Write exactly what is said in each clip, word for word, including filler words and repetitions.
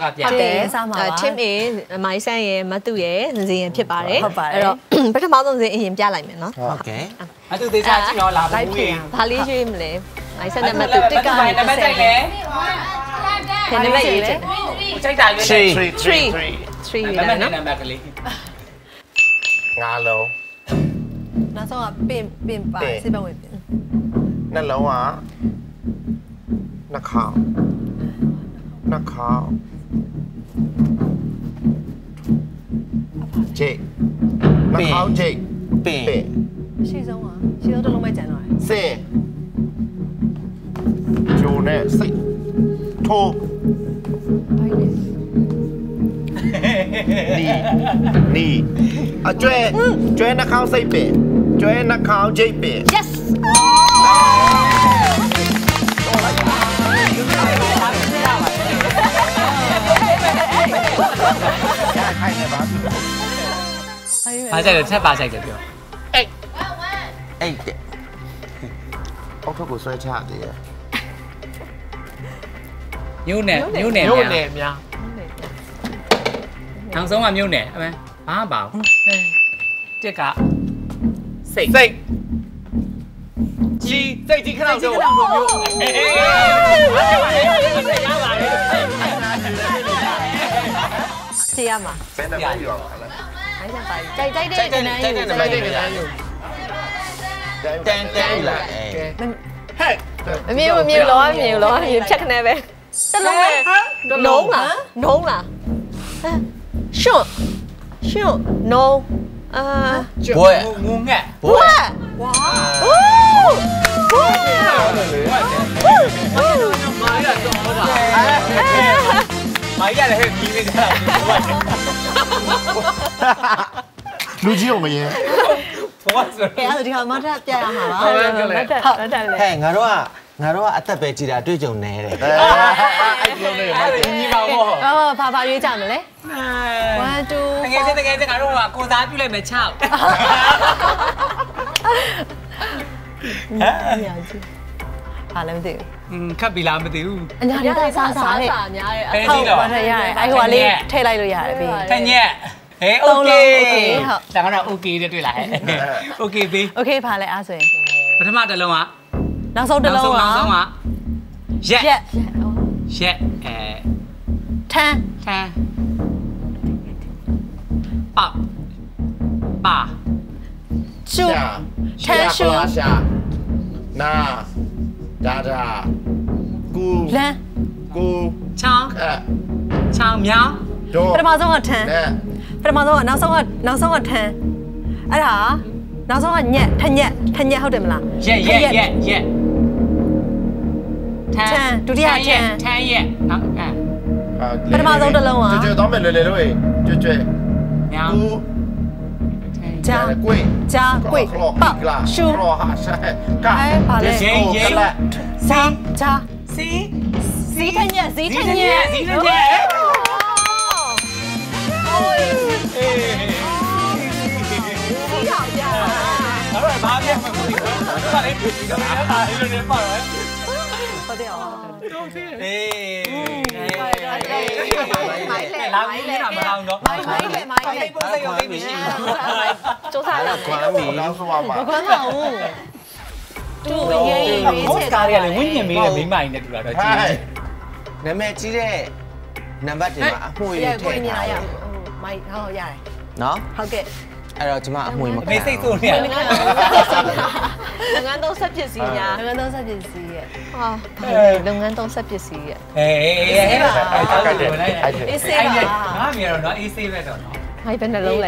ကပြန်တယ်စားမှာပါ team A မိုင်းဆန်းရဲ့မတူရဲ့ဇင်ရင်ဖြစ်ပါတယ်အဲ့တော့ပထမဆုံးဇင်အရင်ပြလိုက်မယ်နော်ဟုတ်ကဲ့အတူသေးချာကြည့်တော့လာဘူးကြီးဘာလေးရွေးမလဲမိုင်းဆန်းနဲ့မတူတစ်ကနံပါတ်ကြိုက်လဲခဏလေးရေးချက်ကြိုက်တာရွေးတယ် three three နံပါတ်နံပါတ်ကလေးငါလုံးနောက်ဆုံးကပင်ပင်ပါစိတ်ပဝင်ပင်နှလုံးကနှာခေါင်းနှာခေါင်းဂျိတ်နှာခေါင်းဂျိတ်ပင်ရှိဆုံးကရှိဆုံးတစ်လုံးပဲကျန်တော့စင်ဂျိုနဲ့စိတ်ထိုးနီနီအကျွဲကျွဲနှာခေါင်းစိတ်ပင်ကျွဲနှာခေါင်းဂျိတ်ပင် yes ဘာကြိုက်လဲချက်ပါကြိုက်တယ်ပြောအေးအေးတဲ့အောက်ထပ်ကိုဆွဲချသေးရဲ့မြို့နယ်မြို့နယ်မြို့နယ်များနောက်ဆုံးကမြို့နယ်အမေဘာပါဘူးတစ်ကစိတ်စိတ်ကြီးစိတ်ကြီးခဏတော့မြို့အေးအေးရပါတယ်ကြည့်ရမှာဘယ်နှမပြောပါလဲအဲ့ဒါပါကြိုက်ကြိုက်တဲ့တန်းယူကြိုက်တဲ့တန်းယူတန်တန်လာဟဲ့မမြင်မမြင်လောမမြင်လောမမြင်ဖြတ်ခနဲ့ပဲတလုံးပဲလုံးလားလုံးလားရှွတ်ရှွတ်နိုးအာဘွဲငုံငက်ဘွဲဝါဝူဝူမာရတော့တာမာရလည်းဟဲ့ကြီးနေကြတာလူကြီးအောင်မရင်ဘောဆိုအဲ့ဒါဒီခါမထပ်ပြရမှာပါဟုတ်တယ်ဟုတ်တယ်ဟဲ့ငါတို့ကငါတို့ကအသက်ပဲကြည်တာတွေ့ကြုံနေတယ်အဲ့ဒီလိုနေမှာညီပါဘောအော်ဘာဘာရွေးကြမလဲone two တကယ်ချင်းတကယ်ချင်းငါတို့ကကိုစားပြုလိုက်မယ်ချောက်ဟမ်ညာကြီးဘာလဲမသိဘူးอืมခတ်ပြီလားမသိဘူးအညာလေးစားစားတဲ့များရဲ့အဲ့ဒီတော့ရတယ်အဲ့ဟိုကလေးထည့်လိုက်လို့ရတယ်ပြီထညက်ဟေးโอเคဒါကတော့โอเคတဲ့တွေ့လားโอเคပြီโอเคဘာလဲအားဆိုရင်ပထမတစ်လုံးကနောက်ဆုံးတစ်လုံးကနောက်ဆုံးကရက်ရက်ရက်အဲထန်းထန်းပါပါရှူထန်းရှူရှာနာဒါဒါကူလန်းကူချောင်းအဲချောင်းမြောင်းတော့ပထမဆုံးကထန်းပထမဆုံးကနောက်ဆုံးကနောက်ဆုံးကထန်းအဲ့ဒါနောက်ဆုံးကညက်ထညက်ထညက်ဟုတ်တယ်မလားရက်ရက်ရက်ရက်ထန်းဒုတိယထန်းထန်းရက်နောက်အဲပထမဆုံးတစ်လုံးကကျွတ်တော့မယ်လေလေလို့ကျွတ်ကျွတ်မြောင်းဂျာကွေးဂျာကွေးပတ်ရှူရောဟာဆိုင်ကဲဘာလဲရေရေစီဂျာစီစီထညက်စီထညက်စီထညက်အဲ့ဒါဘာပြတ်မှာမသိဘူး။ဘာလဲဖြစ်နေတာ။အဲ့လိုနဲ့ပါတော့။ဟုတ်တယ်အောင်။တော့သေး။အေး။မိုင်းလေ။လာပြီးနေတာမအောင်တော့။မိုင်းမိုင်းလေမိုင်းလေ။ပုံစံရုပ်သိမရှိဘူး။စူးစမ်းလာခွမ်းပြီ။လောက်ဆိုပါပါ။မခွမ်းပါဘူး။တူရေးရေးရေးချက်ကားတွေကလည်းဝိညာဉ်မေးတဲ့မိမကြီးနဲ့တူတာတော့ကြည့်ကြည့်။နာမည်ကြီးတဲ့နံပါတ်တွေမှာအမှုရထည့်ထားရအောင်။မိုင်းဟောရတယ်။နော်။ဟုတ်ကဲ့။အဲ့တော့ကျွန်မအမွေမခံမေးစိတ်ဆိုးနေရငန်းသုံးဆက်ပစ္စည်းများငန်းသုံးဆက်ပစ္စည်းရဲ့ဟာလုပ်ငန်းသုံးဆက်ပစ္စည်းရဲ့အေးအေးအေးအဲ့ဒါအဲ့ဒါလိုက်အေးဆေးပါငါမြင်တော့နော်အေးဆေးပဲတော့နော်ဟိုင်ဘယ်နှလုံးလဲ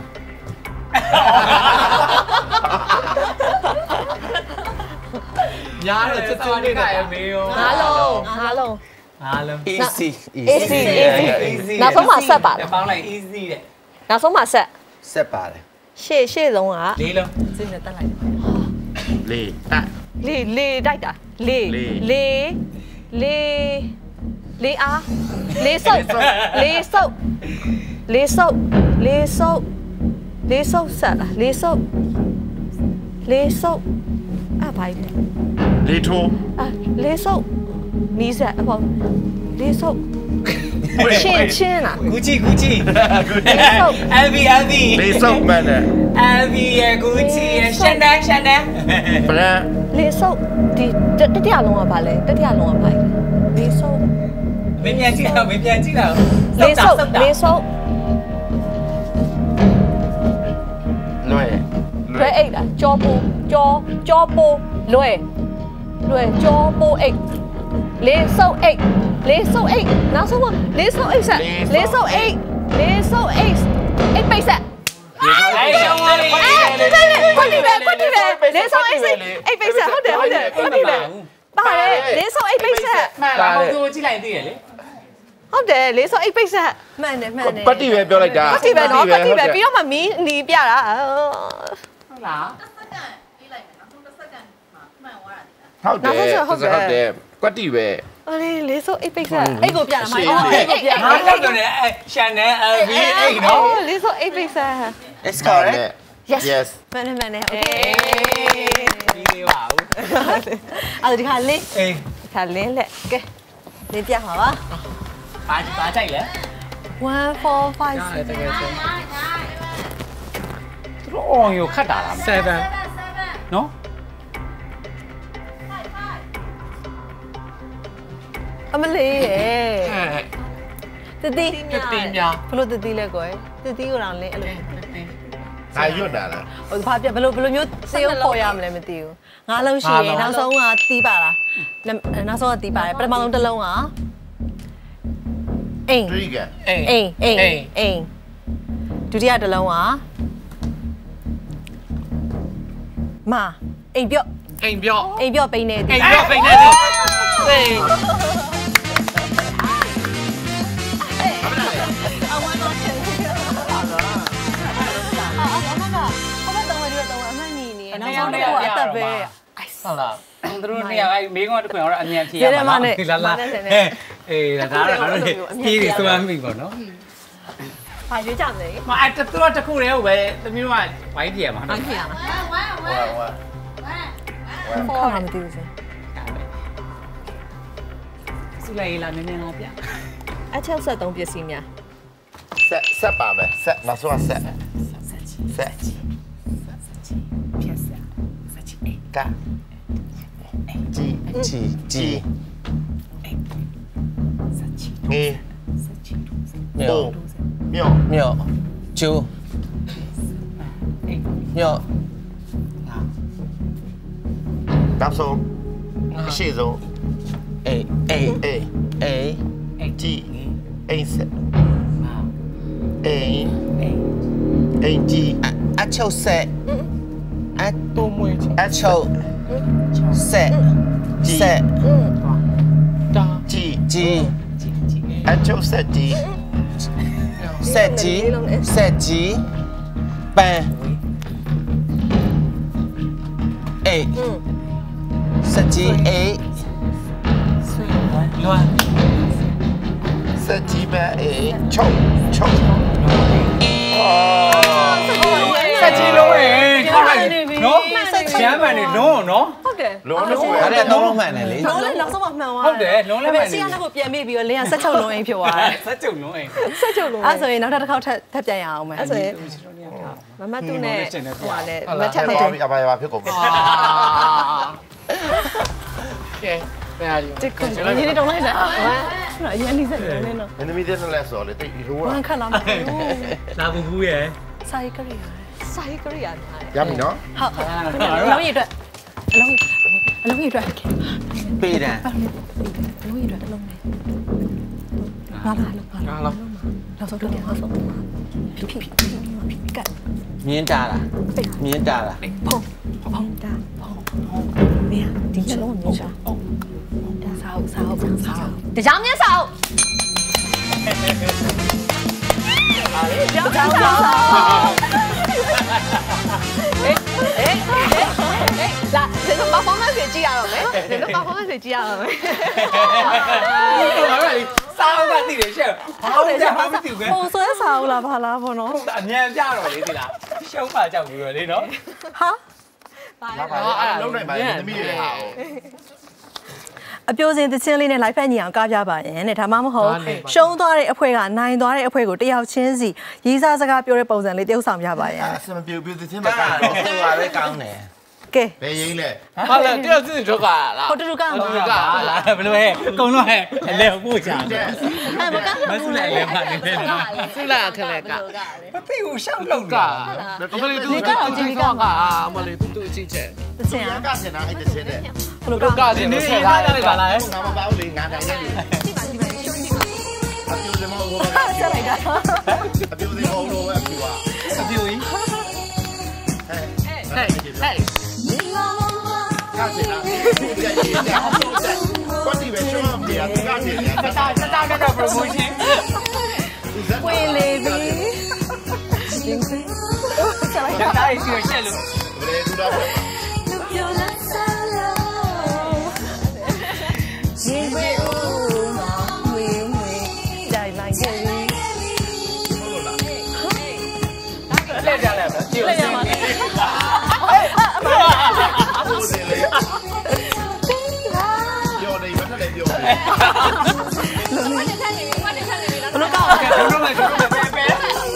ညာတော့စစ်စစ်လေးကရမေးရောငါးလုံးငါးလုံးငါးလုံး easy easy easy နောက်ဆုံးမှဆက်ပါပေါင်းလိုက် easy တဲ့နောက်ဆုံးမှဆက်ဆက်ပါတယ်ရှေ့ရှေ့ဆုံးကလေးလုံးစိတ်နဲ့တက်လိုက်လေးတက်လေးလေးတိုက်တာလေးလေးလေးလေးအားလေးဆုပ်လေးဆုပ်လေးဆုပ်လေးဆုပ်လေးဆုပ်ဆက်လားလေးဆုပ်လေးဆုပ်အဘိုင်လေးထိုးအလေးဆုပ်နီးဆက်အဖေလေးဆုပ်ချင်းချင်းလားကူချီကူချီ Abby Abby လေးစုပ်မှန်တယ် Abby ရဲ့ကူချီရဲ့ရှန်ဒန်ရှန်ဒန်ဘရန်လေးစုပ်ဒီတတိယလုံးကဘာလဲတတိယလုံးကဘာလဲလေးစုပ်မင်းပြန်ကြည့်တော့မင်းပြန်ကြည့်တော့လေးစုပ်လေးစုပ်လွယ်လွယ်အိတ်လားကြောပိုးကြောကြောပိုးလွယ်လွယ်ကြောပိုးအိတ်လေးစုပ်အိတ်လေးစုပ်အိတ်နောက်ဆုံးလေးစုပ်အိတ်ဆက်လေးစုပ်အိတ်လေးစုပ်အိတ်အိတ်ပိတ်ဆက်အဲ့ရှောင်းလေးအဲ့ဒါလေကွတ်တီပဲကွတ်တီပဲလေးစုပ်အိတ်အိတ်ပိတ်ဆက်ဟုတ်တယ်ဟုတ်တယ်ကွတ်တီပဲပါတယ်လေးစုပ်အိတ်ပိတ်ဆက်မှန်ပါဟိုသူကြည့်လိုက်သိရလေဟုတ်တယ်လေးစုပ်အိတ်ပိတ်ဆက်မှန်တယ်မှန်တယ်ပတ်တိပဲပြောလိုက်တာကွတ်တီပဲနော်ကွတ်တီပဲပြီးတော့မှမီးနီးပြတာဟုတ်လားဟုတ်တယ်ဟုတ်တယ်ကွက်တိပဲအဲ့ဒီလေးစုပ်အိတ်ပိတ်ဆက်အဲ့ကိုပြတာမိုင်းအော်အဲ့ကိုပြငါလည်းတော့လေရှန်ဒန် Abby အဲ့နော်လေးစုပ်အိတ်ပိတ်ဆက် It's correct. Yes yes မှန်တယ်မှန်တယ်โอเคဒီပါဦးအဲ့ဒီခါလေးအေးခါလင်းလက်ကဲလေးပြမှာပါပါပါကြိုက်လေ one four five တကယ်ချင်းသူတို့အောင်ရခတ်တာလား seven နော်အမလေးရေတတိကတင်များဘလို့တတိလဲကွယ်တတိကိုတော့လင်းအဲ့လိုအာရွတ်တာလားဟိုဘာပြဘလို့ဘလို့မျိုးစေရုံပေါ်ရမလဲမသိဘူးငါးလုံးရှိရင်နောက်ဆုံးကတီးပါလားနောက်ဆုံးကတီးပါတယ်ပထမဆုံးတစ်လုံးကအိမ်တရီကအေးအိမ်အိမ်အိမ်ဒုတိယတစ်လုံးကမာအိမ်ပြော့အိမ်ပြော့အိမ်ပြော့ပိန်းနေသည်အိမ်ပြော့ပိန်နေသည်အေးအဝမ်းတော့ချင်တယ်ဟာဟာဟာဘာမှတော့မရတော့အမှန်နီနေနောက်ဆုံးတော့အသက်ပဲဟုတ်လားသူတို့နေရာအဲ့မိကုန်းတစ်ခွင်တော့အမြန်ဖြေရလာမှာလာအေးဒါကတော့ငါတို့ပြည်ပြီးသွားမိပေါ့နော်ဘာရွေးကြမလဲမအဲ့သူတို့တစ်ခုတည်းကိုပဲသမီးတို့ကဝိုင်းပြရမှာနော်ပြရမှာဝါဝါခေါ်တာမသိဘူးစင်စူလိုက်လာနည်းနည်းလာပြအချက်ဆက်သုံးပစ္စည်းများဆက်ဆက်ပါမယ်ဆက်နောက်ဆုံးဆက်ဆက်ဖြတ်ဆက်စချီအေးကဂျီ G G. စချီအေးစချီအို Myo. မြော့ Myo. Chu. အေး Myo. နောက်ဆုံးအရှိဆုံး A. A. အေး A. ဂျီအိမ်ဆက်မာအိမ်အေးအိမ်ဂျီ A chou set. A to mwe. A chou. Set. Set. တာဂျီ G. ချီချီအချုပ်ဆက်ဂျီ Set G. Set G. Ban. A. Set G. A. လွမ်းဆက်ဂျီပဲအေးချုပ်ချုပ်စချီလုံးဟဲ့ထားလိုက်နော်ကျမ်းမှန်နေလုံးနော်ဟုတ်တယ်လုံးလုံးဒါလည်းသုံးလုံးမှန်တယ်လေလုံးလည်းနောက်ဆုံးမှမှန်သွားဟုတ်တယ်လုံးလည်းမှန်နေစီကတော့ပြန်မေ့ပြီးတော့လင်းကဆက်ချုပ်လုံးအိမ်ဖြစ်သွားတယ်စက်ကြုံလုံးအိမ်ဆက်ချုပ်လုံးအဲ့ဆိုရင်နောက်တစ်ခေါက်ထပ်ထပ်ပြန်ရအောင်မယ်အဲ့ဆိုရင်သူတို့နေထားမမတူနဲ့ဟိုကလည်းမချက်ထပ်ပါထပ်ပြီအပါရပါဖြစ်ကုန်ပြီအာကဲဘယ်ဟာဒီဒီကွန်ရင်းနေတော့လိုက်တာဟာအရင်လေးဆက်နေနေတော့မင်းသမီးတဲ့လက်စော်လေတိတ်ရိုးဝတာမ်းခက်လာမလာဘူးဘူးရဲ့စာရေးကရိယာစာရေးကရိယာများရပြီနော်ဟုတ်ဟုတ်အလုံးရည်အတွက်အလုံးအလုံးရည်အတွက်ပေးတယ်အလုံးရည်အတွက်အလုံးနဲ့ငါလာလာငါလာနောက်ဆုံးတော့နောက်ဆုံးဖြစ်ဖြစ်ဖြစ်ကတ်မြင်းတာလားမြင်းတာလားဖုံဖုံတာဖုံမင်းဒီချလုံးမြင်စားဒါစာအုပ်စာအုပ်စာအုပ်တရားမြတ်စာအုပ်တရားမြတ်စာအုပ်အေးအေးအေးလာဒီတော့ performance ကြည့်ရတော့မယ်ဒီတော့ performance ကြည့်ရတော့မယ်ဘာလဲစားအောင်ကတည်တယ်ရှက်ဟောင်းကြမှာမသိဘူးကဲပုံဆွဲစာအုပ်လားဘာလားဘောနော်အမြန်ပြတော့လေဒီလားရှုံးပါကြောက်ဘူးလေနော်ဟာလာပါအဲ့လုံးနိုင်ပါမင်းသမီးတွေဟာအပြိုစင်တချင်းလေးနဲ့ live ဖက်ညီအောင်ကားပြပါရင်တဲ့ဒါမှမဟုတ်ရှုံးသွားတဲ့အဖွဲကနိုင်သွားတဲ့အဖွဲကိုတယောက်ချင်းစီရေးစားစကားပြောတဲ့ပုံစံလေးတယောက်ဆောင်ပြပါရင်အစမပြူပြူသချင်းမကတော့သူကပဲကောင်းတယ်ကဲဘယ်ရင်းလဲဟုတ်လားတယောက်စစ်တော့ကလားဟိုတူတူကမှာဟုတ်ကဲ့လာဘယ်လိုလဲကုံတော့ဟဲ့အလဲပို့ချာအဲ့မကမဆုလိုက်လဲပါနေတယ်စိလာခလက်ကမသိဘူးရှောက်လို့ကကအမလေးသူကတော့ဒီကအမလေးသူသူကြည့်ချက်တချင်းကစင်နာအဲ့တချင်းနဲ့ဘလို့ဒုတော့က္ခစင်နေဆက်လာတယ်ပါလားငါမပေါ့လေငါတိုင်းနဲ့လေအပြူစမောဘောဆက်လိုက်တာအပြူစမောဘောအပြူอ่ะအပြူကြီးဟဲ့ဟဲ့ဟဲ့ကစင်နာကြည့်ရအောင်ကွတ်တီပဲရှောင်းပြရကစင်နာတာတာတာက promotion ပွင့်လေပြီတာတာရှိရရှက်လို့ဘယ်လိုလဲရေဝေဦးမဝေဝေကြိုင်လိုက်ခဲ့ပြီလက်ကြလဲကြည့်ရအောင်ပြောနေမထက်လည်းပြောနေဘလို့ကောက်ကျွန်တော်လည်းကျွန်တော်ပဲပဲ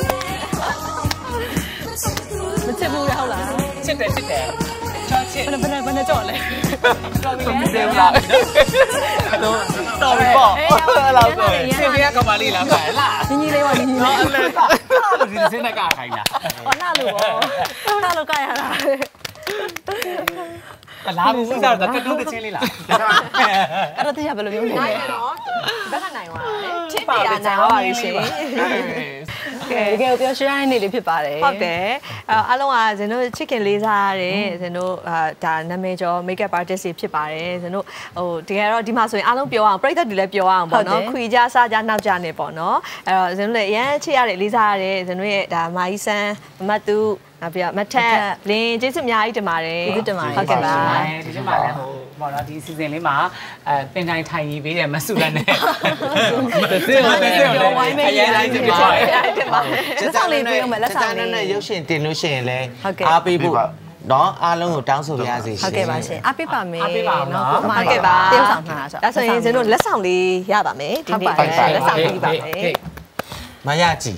မချစ်ဘူးလေဟုတ်လားချစ်တယ်ချစ်တယ်ချစ်ချစ်ဘယ်နဲ့ဘယ်နဲ့ကြော့လဲတော်ပြီလေတယ်လားတော့တော်ပြီပေါ့အဲ့လောက်ဆိုစင်ပြကမလေးလားပါလားညီညီလေးပါညီညီလေးအဲ့လေဒီစင်ကကခိုင်းတာဟောလာလို့ဟောလာလို့ကြရတာလာဘူးစားတော့ကတုံးတချင်းလေးလားအဲ့တော့တရားဘယ်လိုမျိုးလဲနိုင်တော့ဘက်ကနိုင်သွားတယ်ချစ်နေတာနိုင်သွားပါပြီရှင်ကဲတကယ်ပြောရှင်းရတဲ့နေ့လေးဖြစ်ပါတယ်ဟုတ်တယ်အားလုံးကဇင်တို့ချစ်ခင်လေးစားရတယ်ဇင်တို့ဒါနာမည်ကျော် makeup artist တွေဖြစ်ပါတယ်ဇင်တို့ဟိုတကယ်တော့ဒီမှာဆိုရင်အားလုံးပြောအောင်ပရိသတ်တွေလည်းပြောအောင်ပေါ့နော်ခွေကြစားကြနောက်ကြနေပေါ့နော်အဲ့တော့ဇင်တို့လည်းအရန်ချစ်ရတယ်လေးစားရတယ်ဇင်တို့ရဲ့ဒါမာကြီးဆန်းမတ်သူနောက်ပြီးတော့မထက်လင်းကျေးဇူးအများကြီးတင်ပါတယ်ဟုတ်ကဲ့ပါဒီချိန်မှာလည်းဟိုပေါ့နော်ဒီ season လေးမှာအဲပင်တိုင်းထိုင်ရေးပေးတယ်မဆုလည်းနဲ့မသိဘူးမသိဘူးဝိုင်းမဲရေးလိုက်တယ်ပါတင်ပါလက်ဆောင်လေးပေးအောင်မယ်လက်ဆောင်လေးနဲ့ရုပ်ရှင်တင်လို့ရှိရင်လည်းအားပေးဖို့နော်အားလုံးကိုတောင်းဆိုရစေရှင်ဟုတ်ကဲ့ပါရှင်အားပေးပါမယ်အားပေးပါနော်ဟုတ်ကဲ့ပါတယောက်ဆောင်မှာဆိုဒါဆိုရင်ဇင်တို့လက်ဆောင်လေးရပါမယ်ဒီနေ့လက်ဆောင်ပေးပါမယ်မရကြည်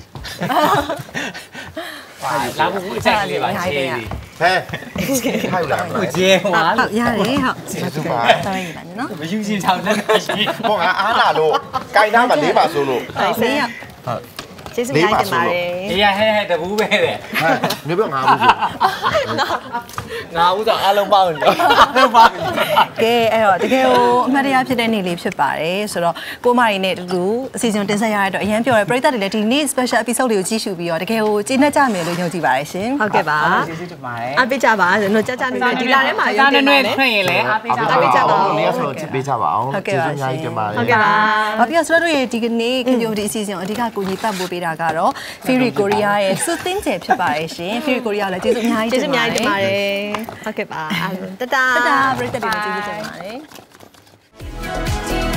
လာဘူးအချက်လေးပါချေးလေးဟဲ့ခိုက်လာကိုကျဲဟွာဟုတ်ရတယ်ဟုတ်ကျေးဇူးပါတော်ရင်ပါနော်မယူရှင်ချောင်းလက်ကရှိဘောကအားလာလို့ကြိုင်သားမှာလေးပါဆိုလို့ဒါဆေးရဟုတ်ကျေးဇူးများတင်ပါတယ်အေးဟဲဟဲတဘူးပဲတဲ့ဟဲ့မြေပြငါဘူးဆိုငါဥစ္စာအားလုံးပေါင်းတော့ဟုတ်ပါကဲအဲ့တော့တကယ်ကိုအမှတ်တရဖြစ်တဲ့နေ့လေးဖြစ်ပါတယ်ဆိုတော့ကိုမရီနဲ့တူတူအစီအစဉ်တင်ဆက်ရတဲ့အတွက်အရင်ပြောရဲပရိသတ်တွေလည်းဒီနေ့ special episode လေးကိုကြည့်ရှုပြီးတော့တကယ်ကိုကျေနပ်ကြမယ်လို့ညွှန်ကြည့်ပါတယ်ရှင်ဟုတ်ကဲ့ပါကျေးဇူးတင်ပါတယ်အားပေးကြပါဇင်တို့ကြကြနေနေဒီလာထဲမှာရုပ်တင်ပါနဲ့လေခွင့်ရင်လည်းအားပေးကြပါလေးဆိုတော့ချစ်ပေးကြပါအောင်ကျေးဇူးများကြီးတင်ပါတယ်ဟုတ်ကဲ့ပါဘာဖြစ်ဆိုတော့တို့ရဲ့ဒီကနေ့ community အစီအစဉ်ကိုအဓိကကိုကြီးပတ်ပို့ပေးတာကတော့ Fury Korea ရဲ့စုသင်းကျယ်ဖြစ်ပါတယ်ရှင် Fury Korea လည်းကျေးဇူးအများကြီးကျေးဇူးအများကြီးတင်ပါတယ်ဟုတ်ကဲ့ပါတတာတတာပရိသတ်တွေလည်းကျေးဇူးတင်ပါတယ်